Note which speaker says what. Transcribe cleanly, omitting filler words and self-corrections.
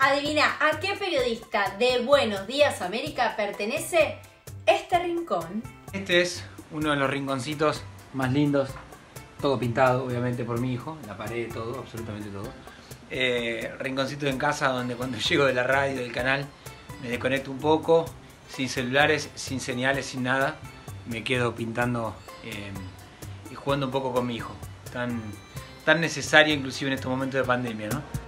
Speaker 1: Adivina, ¿a qué periodista de Buenos Días América pertenece este rincón?
Speaker 2: Este es uno de los rinconcitos más lindos, todo pintado obviamente por mi hijo, la pared, todo, absolutamente todo. Rinconcito en casa donde cuando llego de la radio, del canal, me desconecto un poco, sin celulares, sin señales, sin nada. Me quedo pintando y jugando un poco con mi hijo. Tan necesario inclusive en estos momentos de pandemia, ¿no?